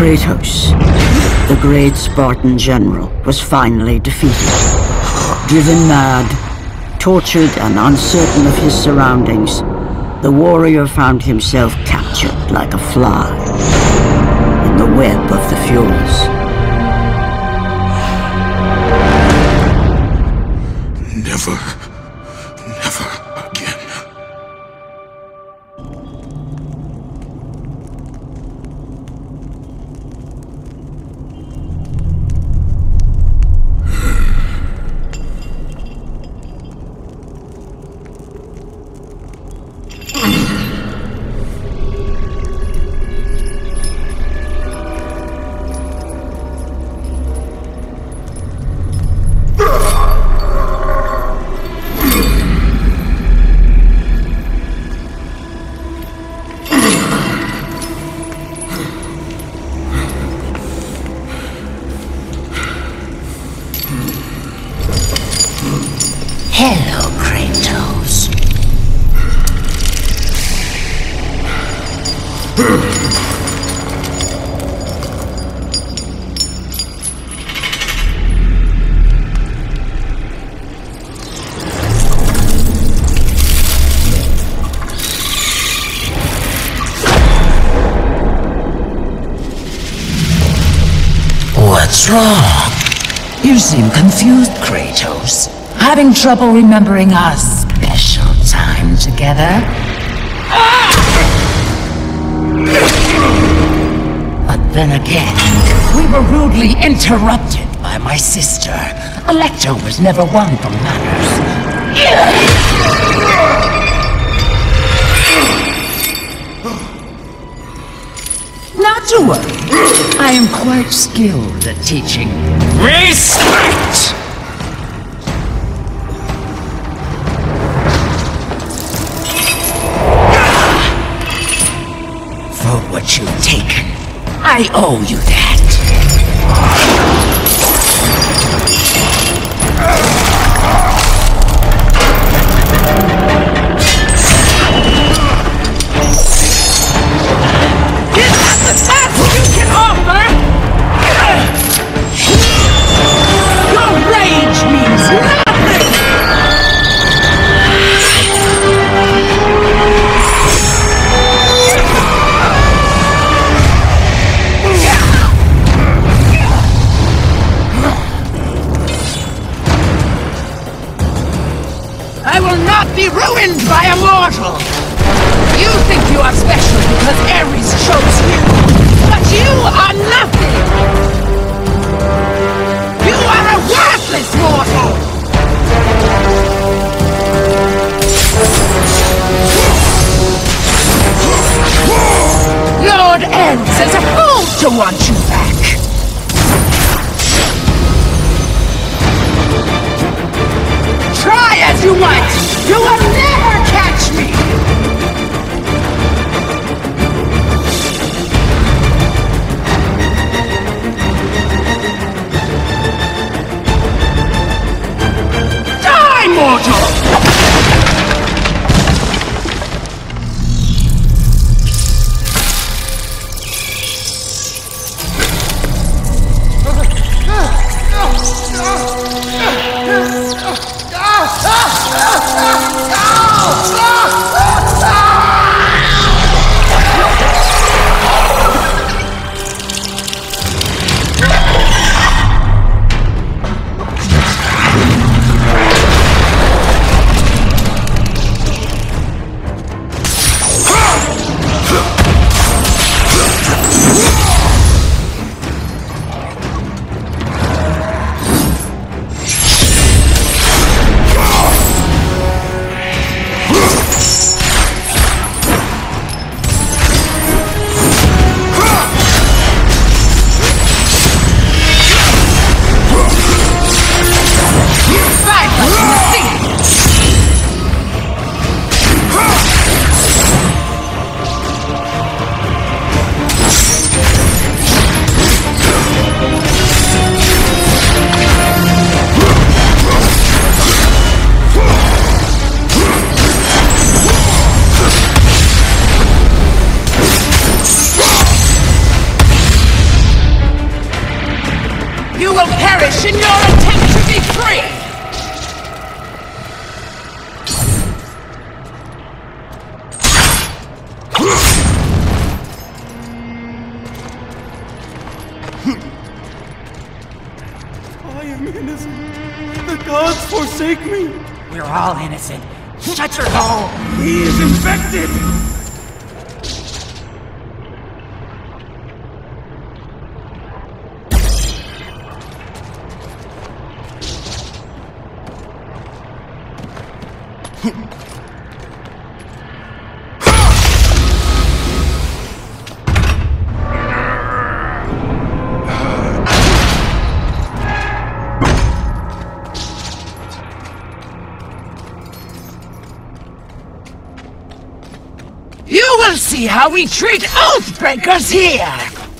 Kratos, the great Spartan general, was finally defeated. Driven mad, tortured and uncertain of his surroundings, the warrior found himself captured like a fly in the web of the Furies. Never again. Hello, Kratos. What's wrong? You seem confused, Kratos. Having trouble remembering our special time together? But then again, we were rudely interrupted by my sister. Alecto was never one for manners. Not to worry. I am quite skilled at teaching respect! For what you've taken, I owe you that. Is that the best you can offer? Your rage means nothing! I will not be ruined by a mortal! You think you are special because Ares chose you, but you are nothing! You are a worthless mortal! Lord Ares is a fool to want you back! Try as you might, you will never catch me! forsake me? We're all innocent. Shut your hole! He is infected! You will see how we treat Oathbreakers here!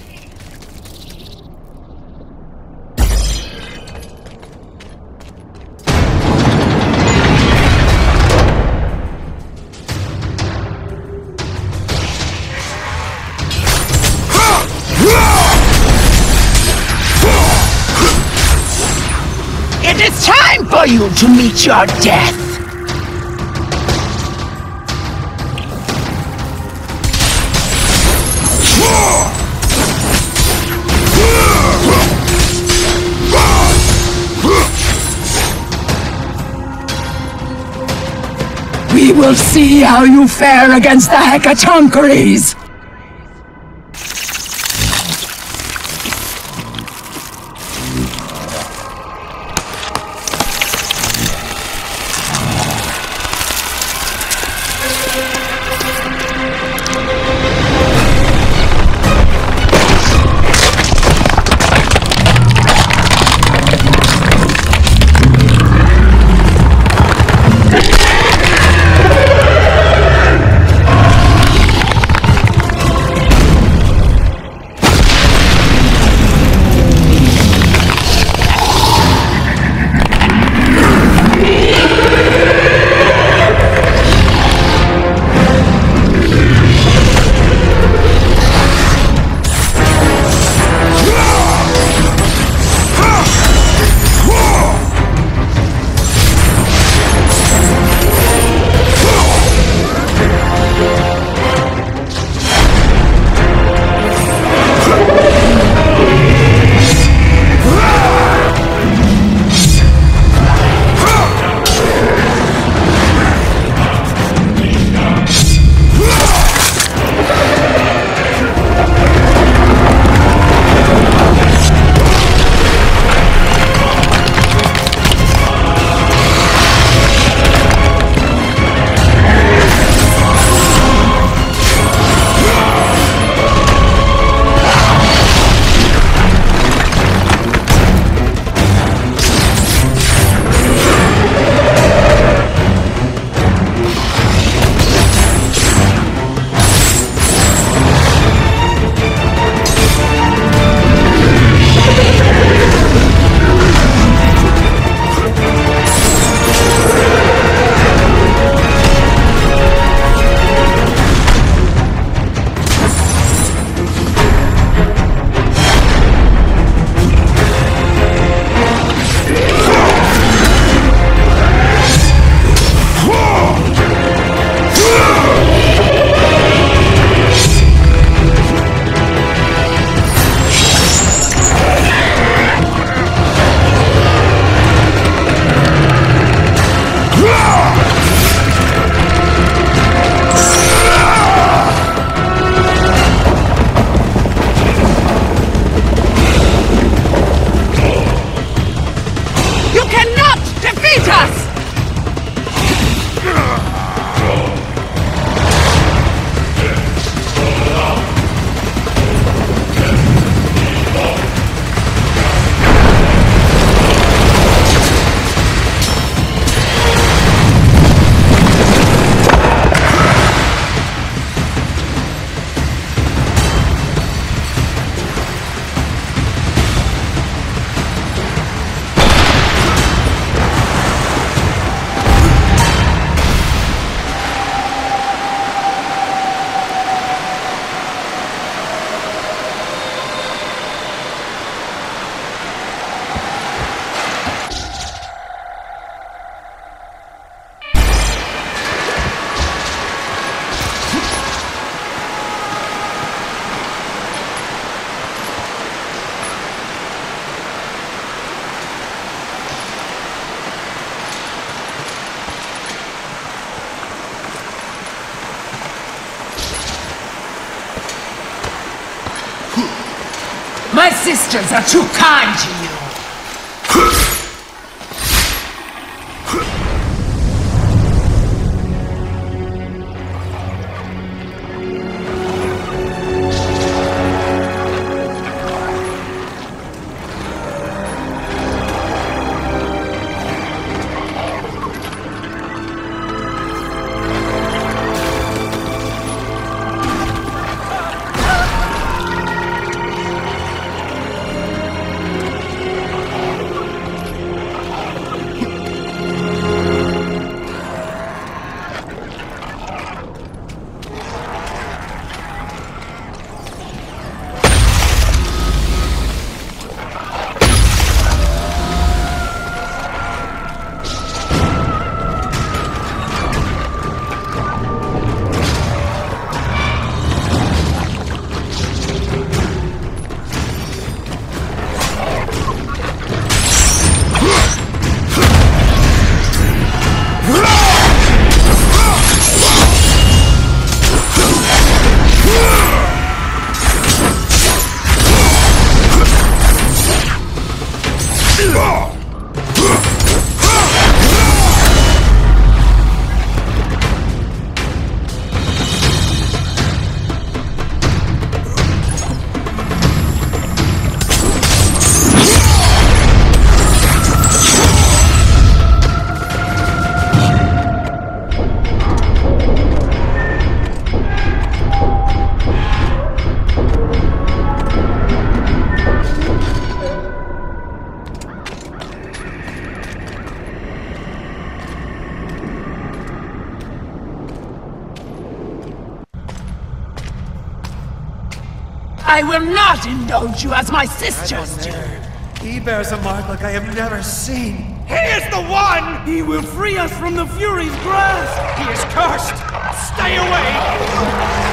It is time for you to meet your death! We will see how you fare against the Hecatoncheires! My sisters are too kind to you. I will not indulge you as my sisters do. He bears a mark like I have never seen. He is the one! He will free us from the Fury's grasp! He is cursed! Stay away!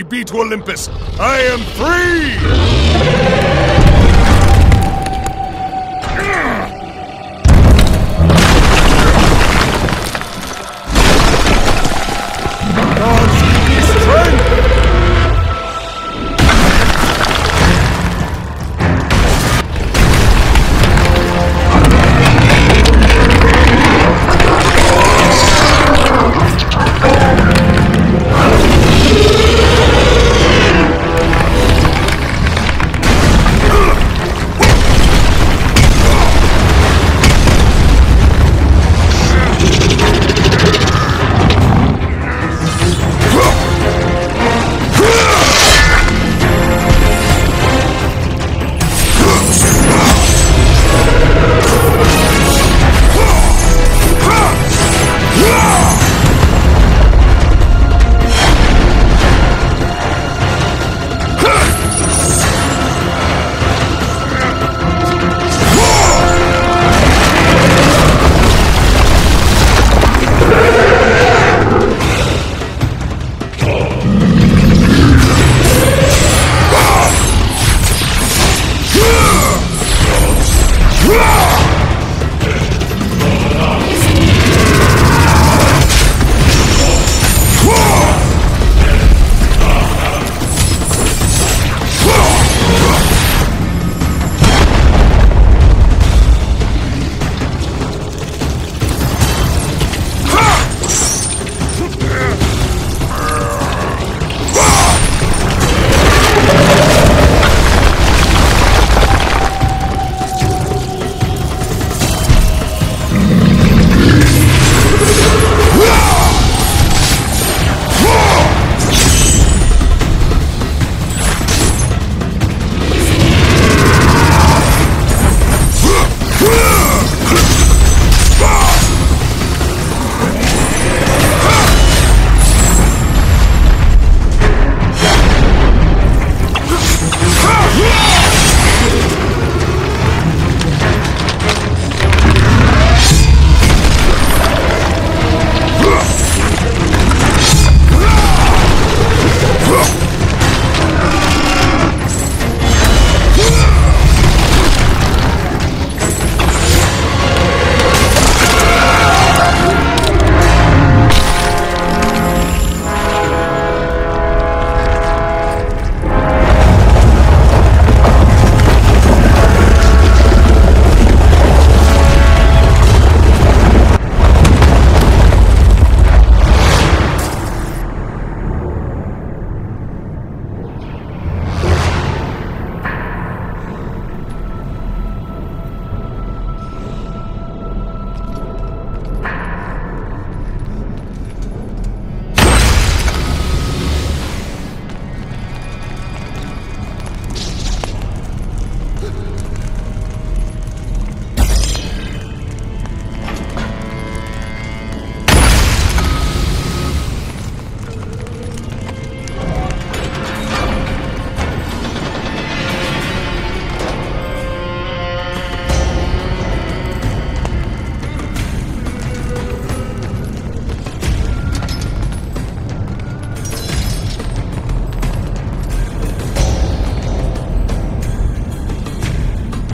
be to Olympus. I am free!